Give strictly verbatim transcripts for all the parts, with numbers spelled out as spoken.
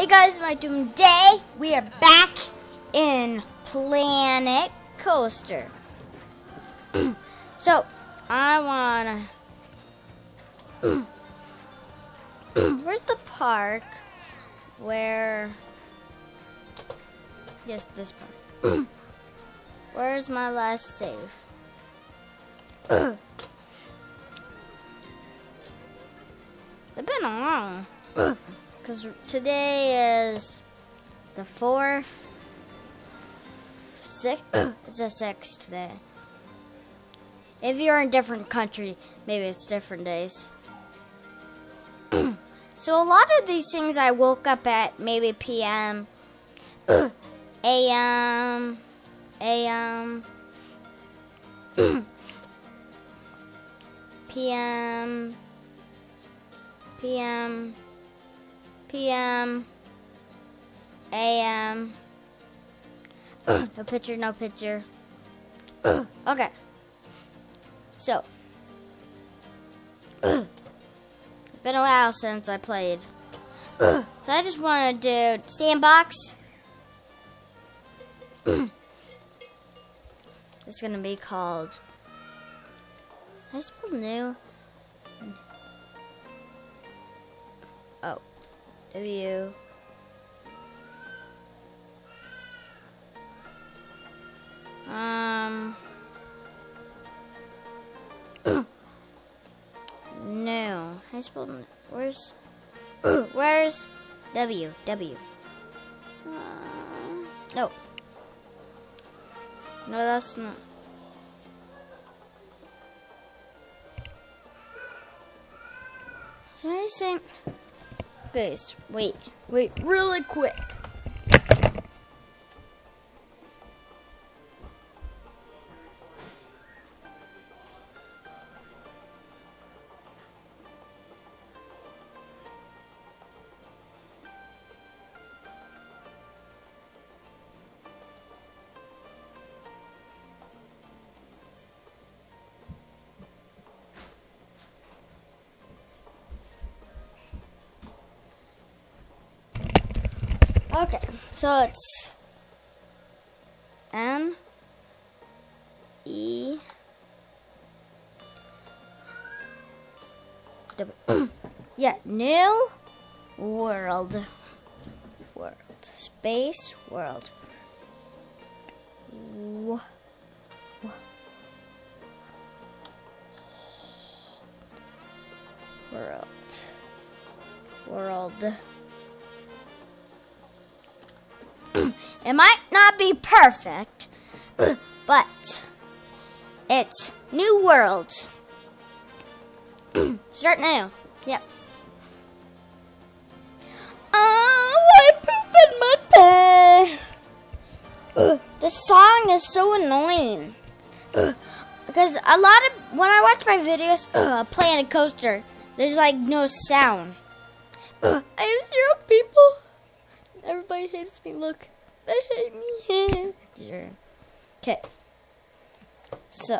Hey guys, my doing day. We are back in Planet Coaster. So, I wanna. Where's the park? Where? Yes, this park. Where's my last save? It's been long. Because today is the fourth, sixth, it's a sixth today. If you're in a different country, maybe it's different days. So a lot of these things I woke up at maybe P M, A M, A M, P M, P M, P M, A M. No picture, no picture. Okay. So, it's been a while since I played. So I just want to do sandbox. It's going to be called, I spelled new. Oh, W. Um, no, I spelled, where's, where's W, W? Uh, no. No, that's not. So I think, guys, wait, wait, really quick. Okay, so it's N E W. Yeah, new world, world, space, world. W world, world. It might not be perfect, but it's new world. Start now. Yep. Oh, I poop in my bed. The song is so annoying. Because a lot of, when I watch my videos, uh, Planet Coaster, there's like no sound. I have zero people. Everybody hates me. Look, they hate me. Sure. Okay. So.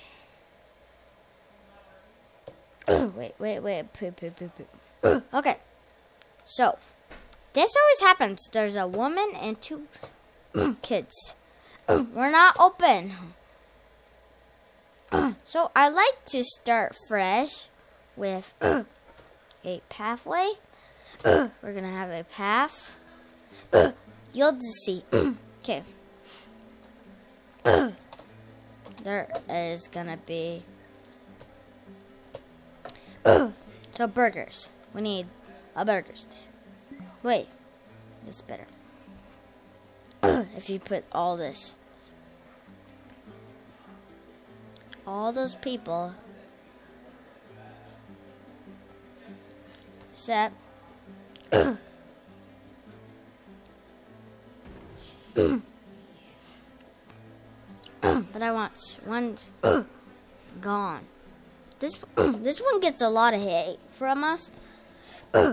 wait, wait, wait. Poop, poop, poop, poop. Okay. So, this always happens. There's a woman and two kids. We're not open. So, I like to start fresh with a pathway. We're going to have a path. You'll just see. Okay. There is gonna be. So burgers. We need a burger stand. Wait, that's better. If you put all this, all those people, except. But I want one's gone. This this one gets a lot of hate from us. What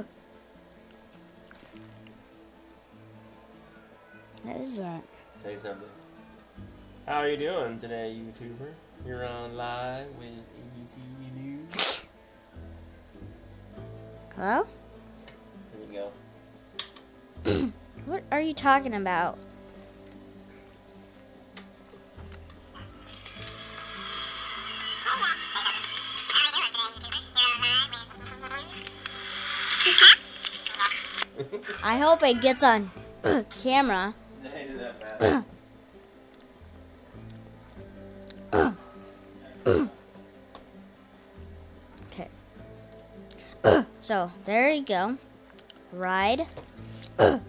is that? Say something. How are you doing today, YouTuber? You're on live with E C News. Hello? There you go. What are you talking about? I hope it gets on camera. Okay. So, there you go. Ride. Uh,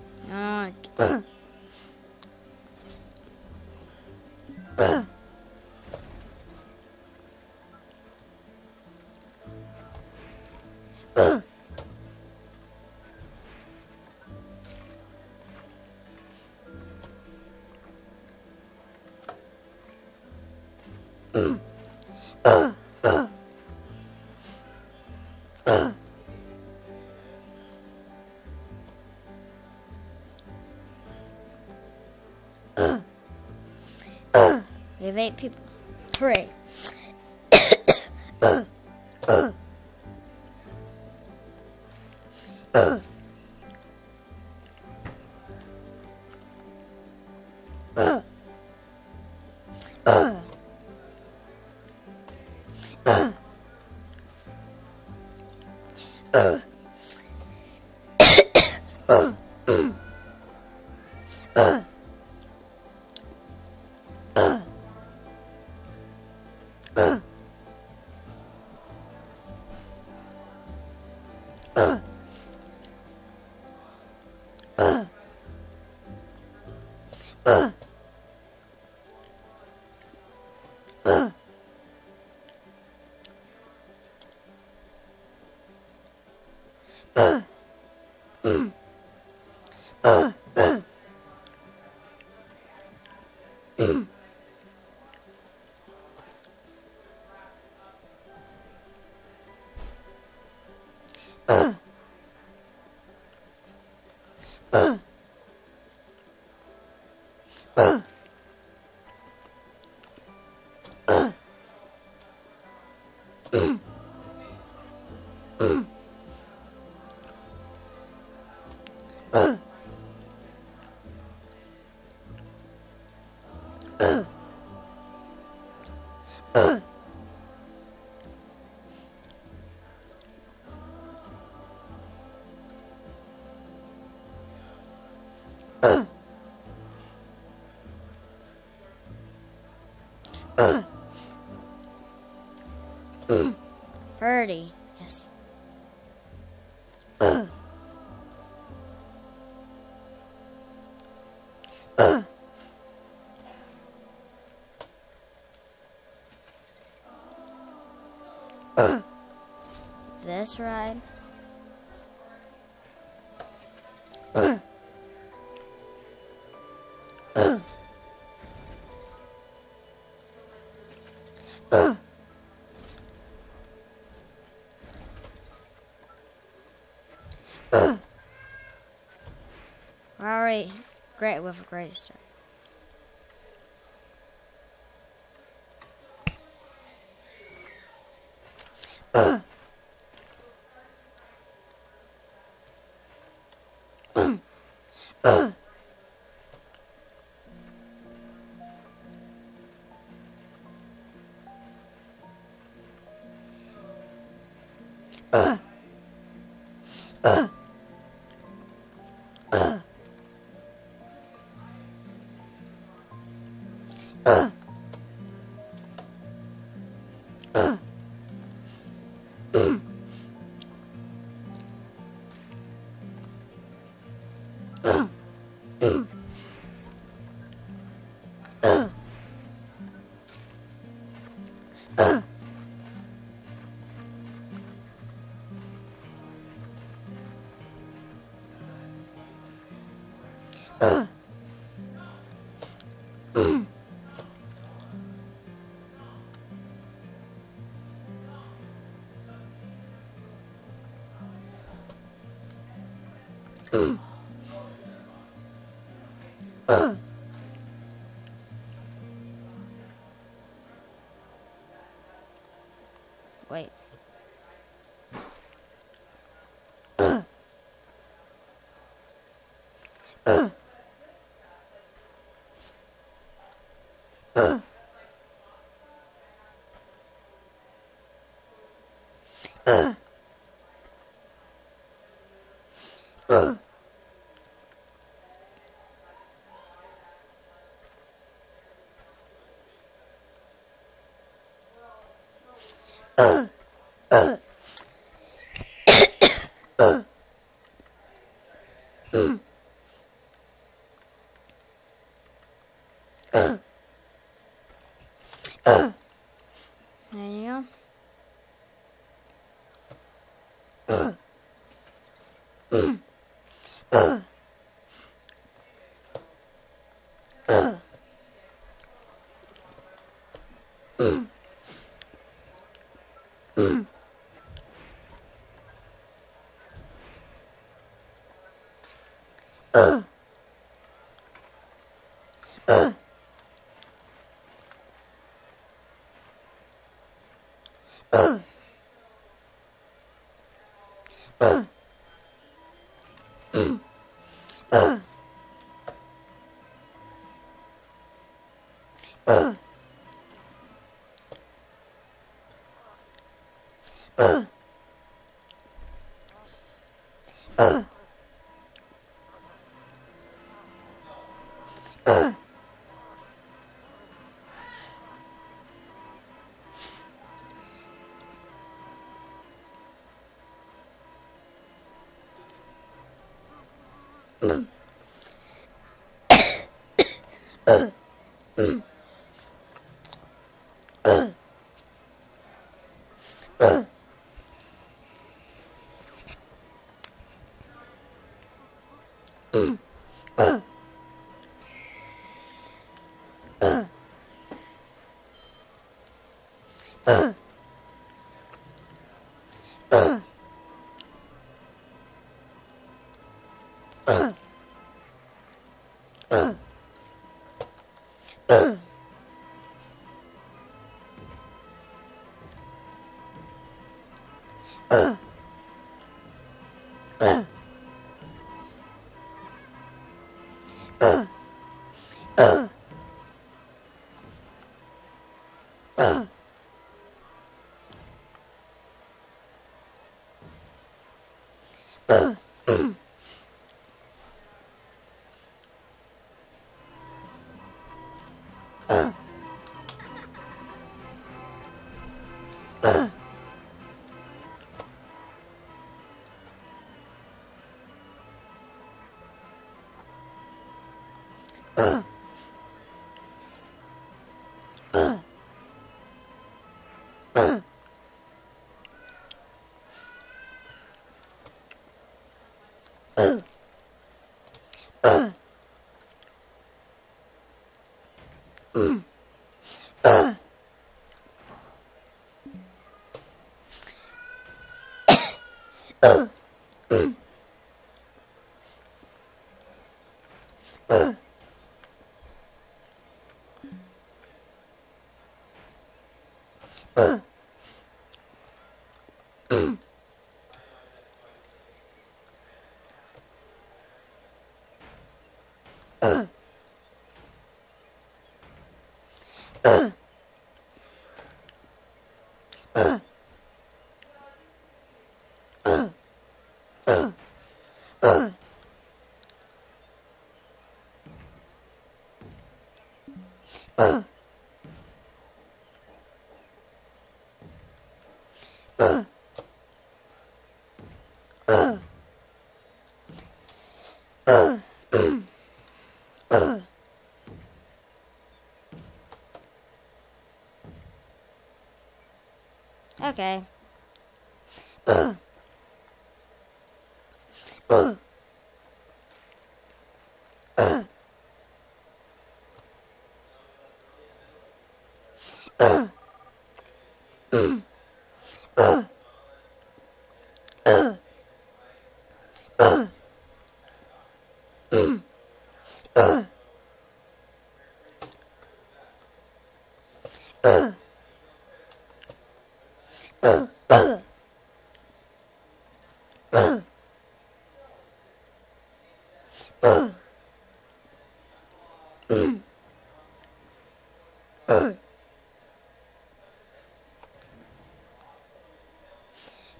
We have eight people. Hooray. Birdie. Yes. This ride. All right, great with a great start. Wait. There you Okay.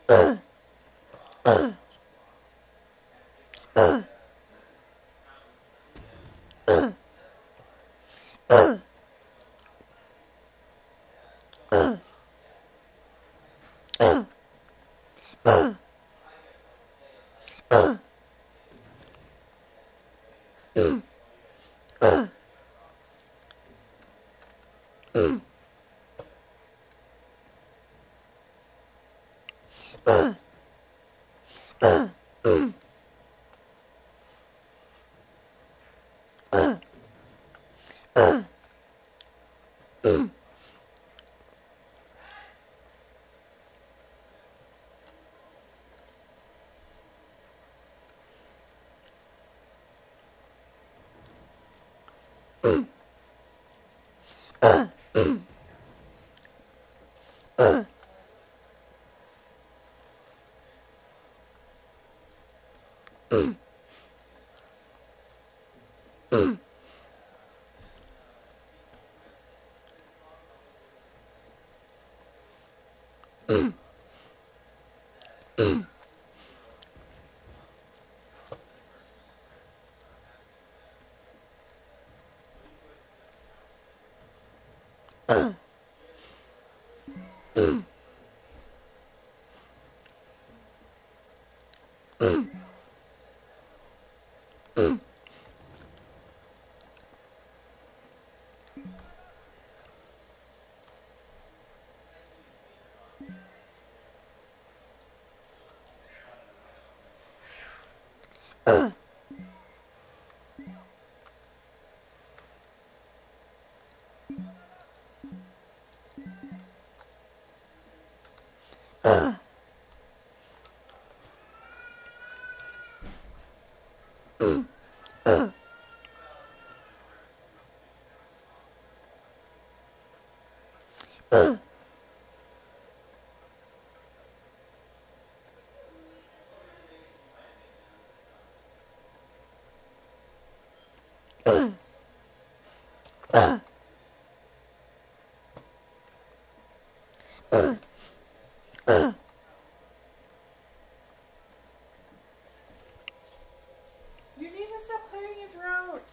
You need to stop clearing your throat.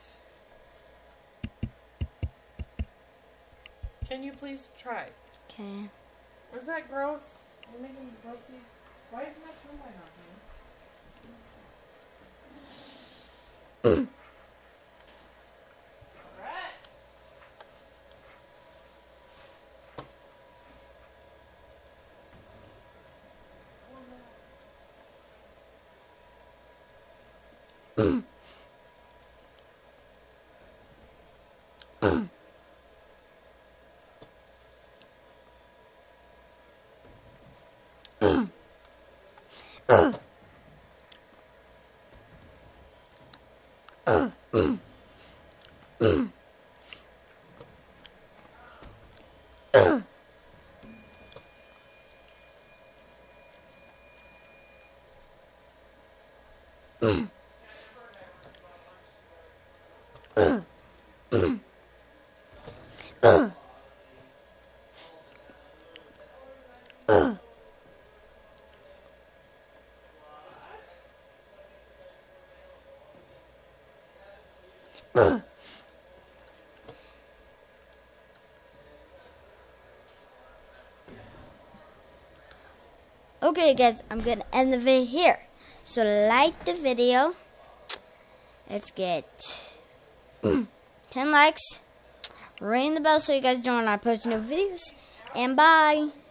Can you please try? Okay. Was that gross? You're making grossies. Why is my tongue not here? Okay guys, I'm gonna end the video here. So like the video. Let's get ten likes. Ring the bell so you guys know when I post new videos. And bye.